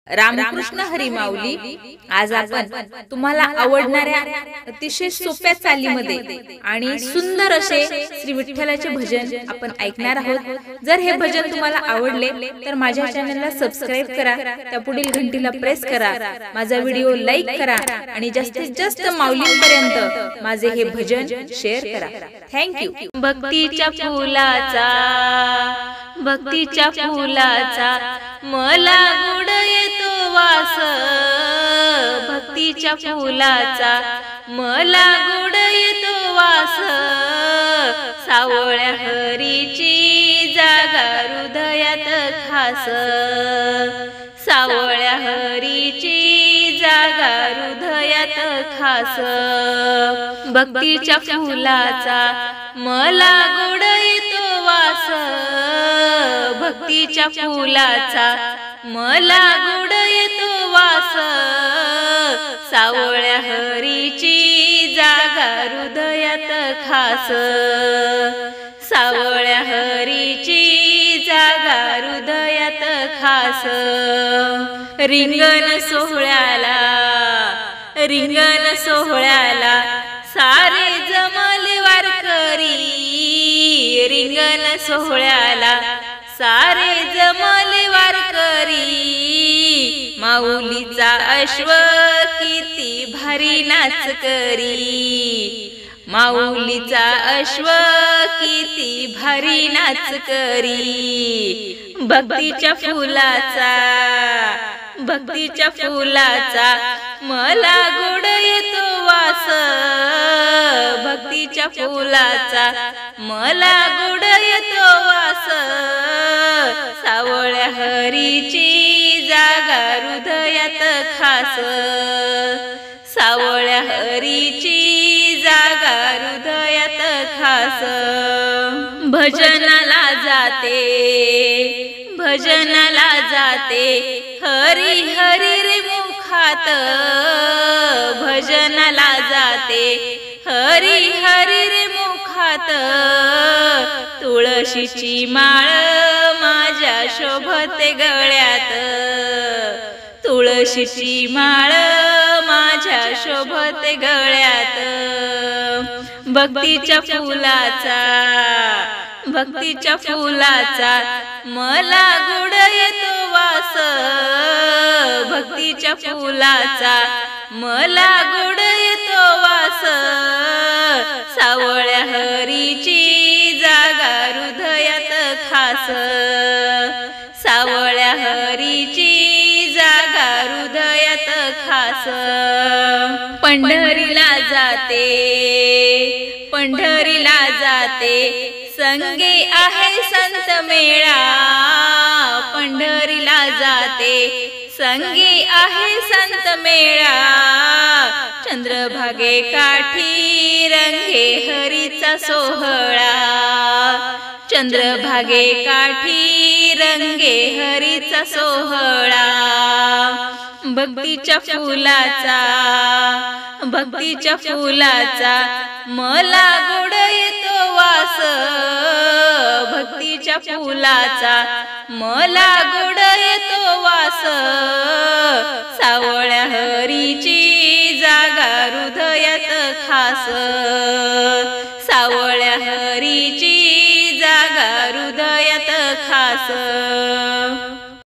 रामकृष्ण हरी माऊली। आज आपण तुम्हाला आवडणाऱ्या अतिशय सोप्या चालीमध्ये आणि सुंदर असे श्री विठ्ठलाचे भजन आपण ऐकणार आहोत। जर हे भजन तुम्हाला आवडले तर माझ्या चॅनलला सबस्क्राइब करा, त्या पुढील घंटीला प्रेस करा, माझा व्हिडिओ लाईक करा आणि जास्तीत जास्त माऊलींपर्यंत माझे हे भजन शेअर करा। Thank you. भक्तीच्या फुलाचा मला गुड येतो वास, भक्तीच्या फुलाचा मला गुड येतो वास, सावळ्या हरीची जागा हृदयात खास, सावळ्या हरीची जागा हृदयात खास, भक्तीच्या फुलाचा मला गुड येतो वास, भक्तीच्या फुलाचा मला गुड येतो वास, सावळ्या हरीची जागा हृदयात खास, सावळ्या हरीची जागा हृदयात खास, रिंगण सोहळ्याला सारे जमले वारकरी, रिंगण सोहळ्याला सारे जमले वारकरी, माऊलीचा अश्व किती भारी नाच करी, माऊलीचा अश्व किती भारी नाच करी, भक्तीच्या फुलाचा मला गोड येतो वास, भक्तीच्या फुलाचा मला गोड येतो वास, सावळ्या हरीची जागा हृदयात खास, सावळ्या हरीची जागा हृदयात खास, भजनाला जाते हरी हरी रे मुखात, भजनाला जाते हरी हरी रे मुखात, तुळशीची माळ माझ्या शोभते गळ्यात, तुळशीची माळ माझ्या शोभते गळ्यात, भक्तीच्या फुलाचा मला गुड येतो वास, भक्तीच्या फुलाचा मला गुड येतो वास, सावळ्या हरीची जागा हृदयात खास, सावळ्या हरीची जागा हृदयात खास, पंढरीला जाते संगे आहे संत मेळा, पंढरीला जाते संगे आहे संत मेळा, चंद्रभागे काठी रंगे हरीचा सोहळा, चंद्रभागे काठी रंगे हरीचा सोहळा, भक्तीच्या फुलाचा मला गोड येतो वास, भक्तीच्या फुलाचा मला गोड येतो वास, सावळ्या हरीची जागा हृदयात खास, सावळ्या हरीची जागा हृदयात खास.